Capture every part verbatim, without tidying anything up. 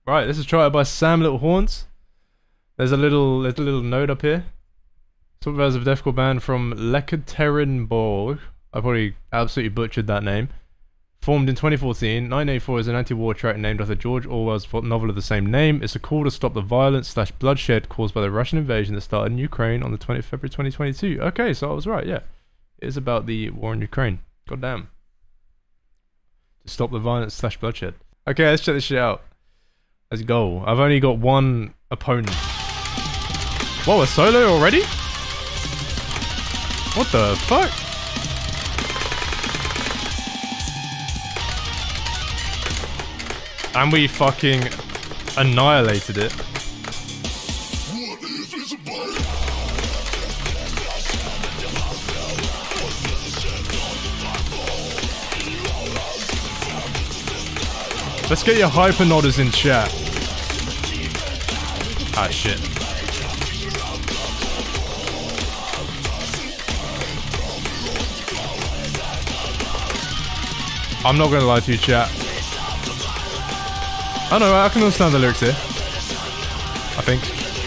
Right, this is Try It by Sam Little Horns. There's a little, there's a little note up here. To Prevail is a deathcore band from Lekaterinburg. I probably absolutely butchered that name. Formed in twenty fourteen, nineteen eighty-four is an anti-war track named after George Orwell's novel of the same name. It's a call to stop the violence slash bloodshed caused by the Russian invasion that started in Ukraine on the twentieth of February twenty twenty-two. Okay, so I was right, yeah. It is about the war in Ukraine. God damn. To stop the violence slash bloodshed. Okay, let's check this shit out. Let's go. I've only got one opponent. Whoa, a solo already? What the fuck? And we fucking annihilated it. Let's get your hyper nodders in chat. Ah, shit. I'm not gonna lie to you, chat. I know, I can understand the lyrics here. I think.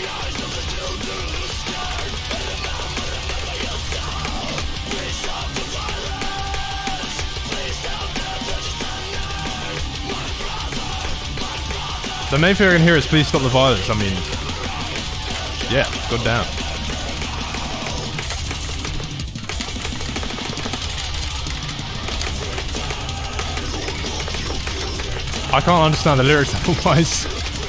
The main thing I can hear is please stop the violence. I mean, yeah, god damn. I can't understand the lyrics otherwise.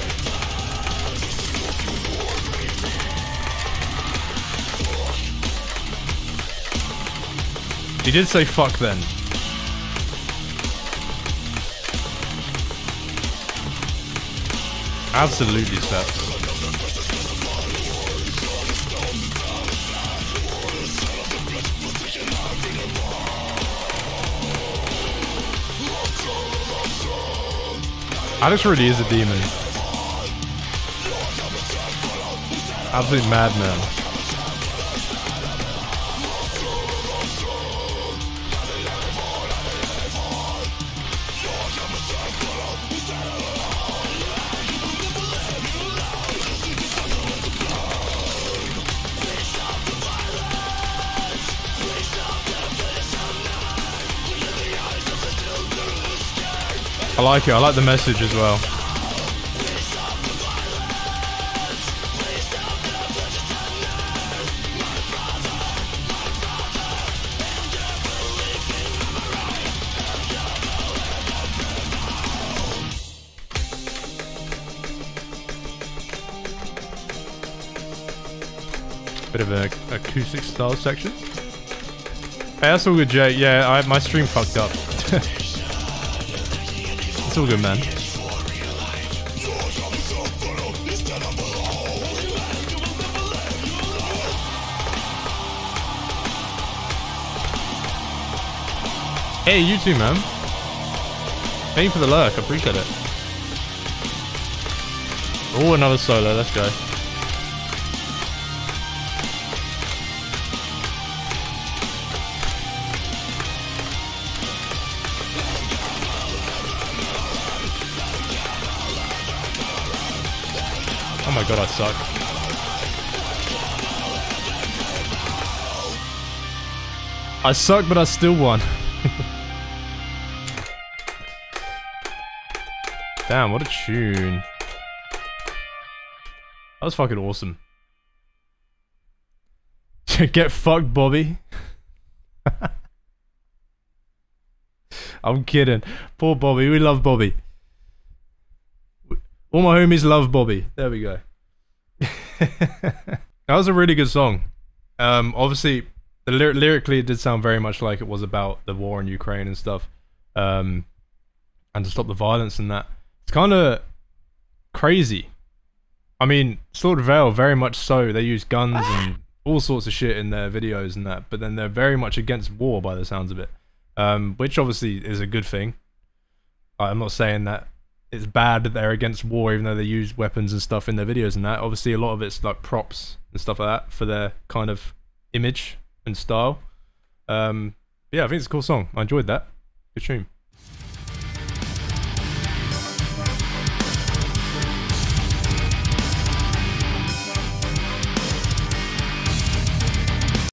He did say fuck then. Absolutely steps. Alex really is a demon. Absolute madman. I like it, I like the message as well. Bit of an acoustic style section. Hey, that's all good, Jay. Yeah, I, my stream fucked up. It's all good, man. Hey, you too, man. Thank you for the lurk. I appreciate it. Oh, another solo. Let's go. Oh my god, I suck. I suck, but I still won. Damn, what a tune. That was fucking awesome. Get fucked, Bobby. I'm kidding. Poor Bobby, we love Bobby. All my homies love Bobby. There we go. That was a really good song. Um, obviously, the ly lyrically it did sound very much like it was about the war in Ukraine and stuff. Um, and to stop the violence and that. It's kind of crazy. I mean, To Prevail, very much so. They use guns and all sorts of shit in their videos and that. But then they're very much against war by the sounds of it. Um, which obviously is a good thing. I'm not saying that it's bad that they're against war even though they use weapons and stuff in their videos and that. Obviously a lot of it's like props and stuff like that for their kind of image and style. Um, yeah, I think it's a cool song. I enjoyed that. Good tune.